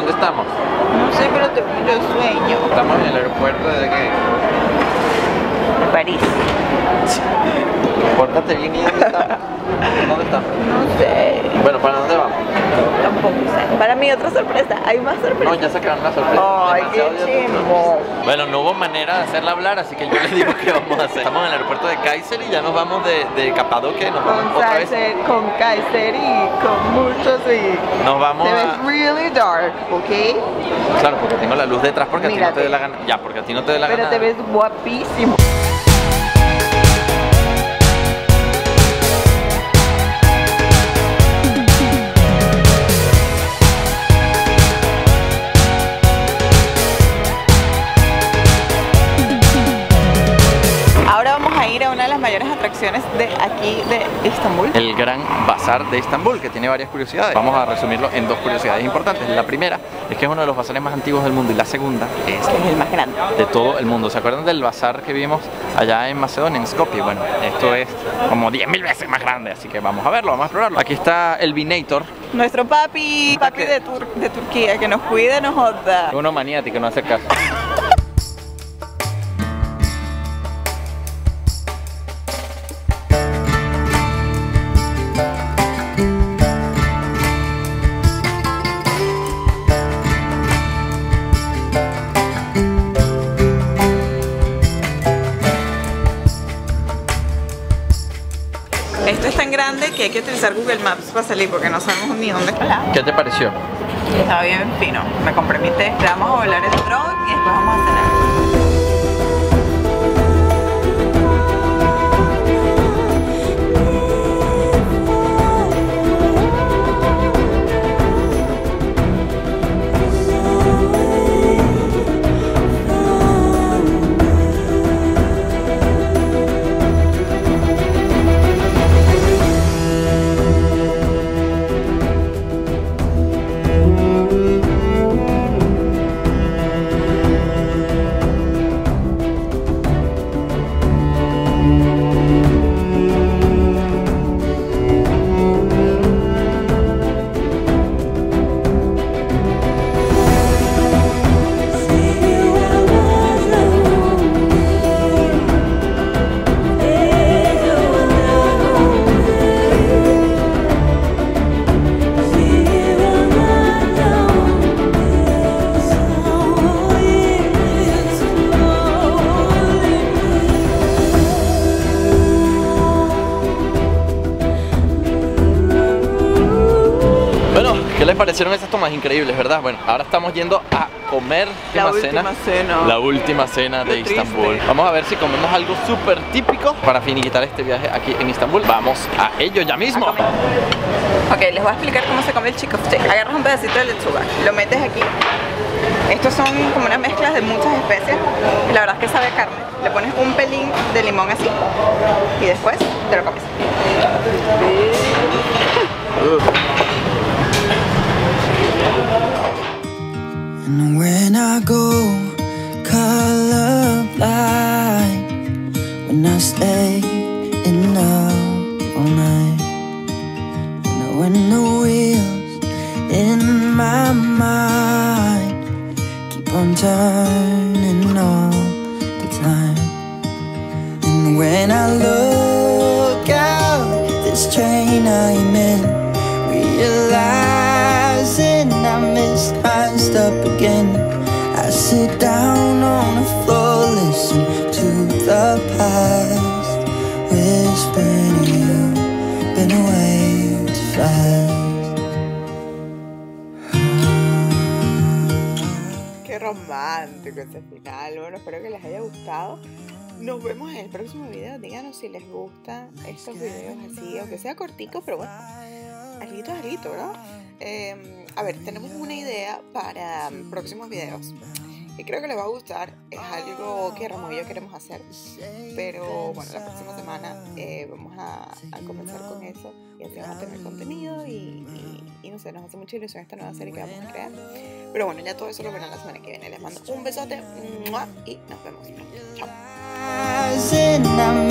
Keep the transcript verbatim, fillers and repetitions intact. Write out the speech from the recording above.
¿Dónde estamos? No sé, pero tengo mucho sueño. Estamos en el aeropuerto de qué? París. Pórtate bien y ¿dónde estamos? ¿Dónde estamos? No sé. Bueno, ¿para dónde vamos? Tampoco sé. Para mí otra sorpresa. Hay más sorpresas. No, ya sacaron la sorpresa. Ay, qué chimbo. Bueno, no hubo manera de hacerla hablar, así que yo les digo qué vamos a hacer. Estamos en el aeropuerto de Kaiser y ya nos vamos de, de Capadocia y nos vamos Con otra vez. Kaiser, con Kaiser y con muchos y... Nos vamos Te ves a... really dark, ¿ok? Claro, porque tengo la luz detrás porque a ti no Mírate. te dé la gana. Ya, porque a ti no te dé la Pero gana. te ves guapísimo. Ahora vamos a ir a una de las mayores atracciones de aquí de Estambul. El Gran Bazar de Estambul, que tiene varias curiosidades. Vamos a resumirlo en dos curiosidades importantes. La primera es que es uno de los bazares más antiguos del mundo y la segunda es Es el más grande. de todo el mundo. ¿Se acuerdan del bazar que vimos allá en Macedonia, en Skopje? Bueno, esto es como diez mil veces más grande, así que vamos a verlo, vamos a explorarlo. Aquí está el Vinator. Nuestro papi, papi de, Tur de Turquía, que nos cuide, nos joda. Uno maniático, no hace caso. Esto es tan grande que hay que utilizar Google Maps para salir porque no sabemos ni dónde está. ¿Qué te pareció? Estaba bien fino. Me compré mi té. Vamos a volar el dron y después vamos a cenar. ¿Qué les parecieron esas tomas increíbles, verdad? Bueno, ahora estamos yendo a comer La última última cena. La última cena de Qué Estambul. triste. Vamos a ver si comemos algo súper típico para finiquitar este viaje aquí en Estambul. Vamos a ello ya mismo. A comer. Ok, les voy a explicar cómo se come el chikofte. Agarras un pedacito de lechuga, lo metes aquí. Estos son como unas mezclas de muchas especies. Y la verdad es que sabe a carne. Le pones un pelín de limón así y después te lo comes. And when I go colorblind, when I stay in love all night, and when the wheels in my mind keep on turning all the time, and when I look out this train I'm in, realizing I missed my stop again. I sit down on the floor, listen to the past, whispering you've been away too fast. Qué romántico este final. Bueno, espero que les haya gustado. Nos vemos en el próximo video. Díganos si les gustan estos videos así, aunque sea cortico, pero bueno, alito, alito, ¿no? Eh, a ver, tenemos una idea para próximos videos y creo que les va a gustar. Es algo que Ramón y yo queremos hacer, pero bueno, la próxima semana eh, vamos a, a comenzar con eso y así vamos a tener contenido y, y, y no sé, nos hace mucha ilusión esta nueva serie que vamos a crear. Pero bueno, ya todo eso lo verán la semana que viene. Les mando un besote ¡mua! Y nos vemos pronto. Chao.